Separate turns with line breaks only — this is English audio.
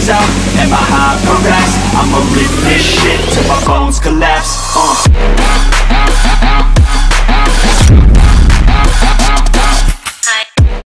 is out and my high progress. I'ma rip this shit till my bones collapse.